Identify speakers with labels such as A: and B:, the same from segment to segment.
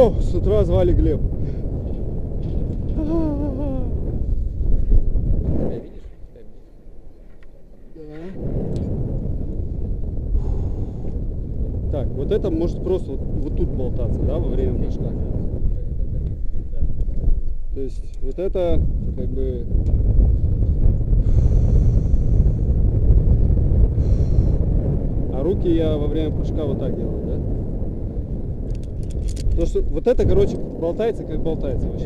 A: О, с утра звали Глеб. Так, вот это может просто вот тут болтаться, да, во время прыжка. То есть вот это как бы... А руки я во время прыжка вот так делаю, да? Потому что вот это, короче, болтается, как болтается вообще.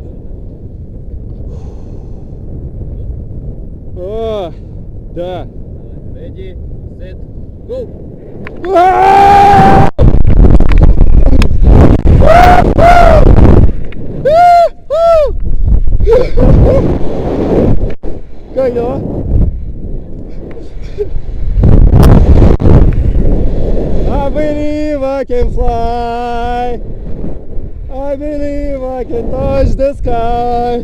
A: О, да.
B: Ready, set, go!
A: Как дела? I believe I can fly. I believe I can touch the sky.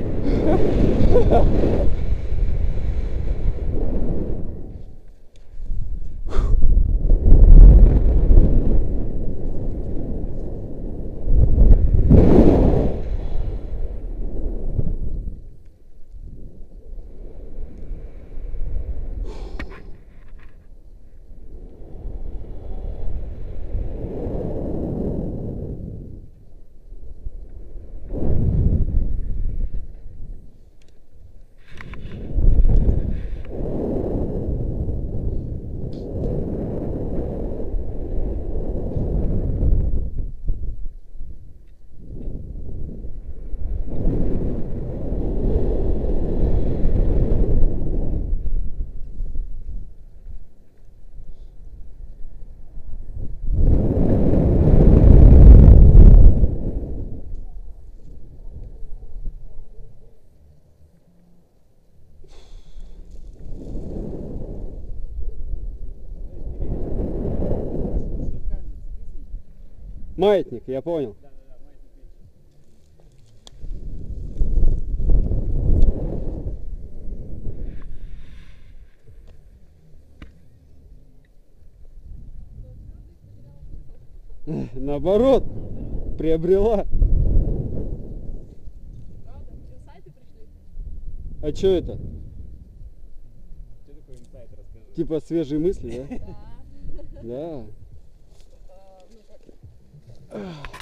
A: Маятник, я понял. Наоборот, приобрела.
C: Правда? Инсайты пришли?
A: А что это?
B: Что такое инсайт, расскажи?
A: Типа свежие мысли, да?
C: Да.
A: Да.
C: Ну как?